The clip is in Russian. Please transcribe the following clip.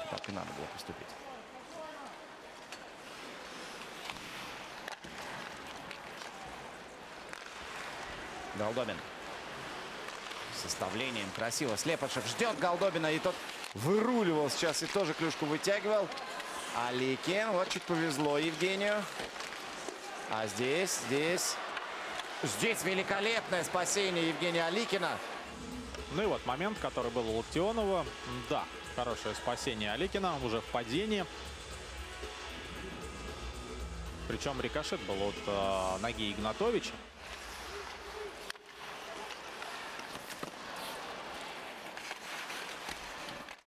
Так и надо было поступить. Голдобин. Составлением красиво. Слепышев ждет Голдобина. И тот выруливал сейчас и тоже клюшку вытягивал. Аликин. Вот чуть повезло Евгению. А здесь великолепное спасение Евгения Аликина. Ну и вот момент, который был у Локтионова. Да, хорошее спасение Аликина уже в падении. Причем рикошет был от ноги Игнатовича.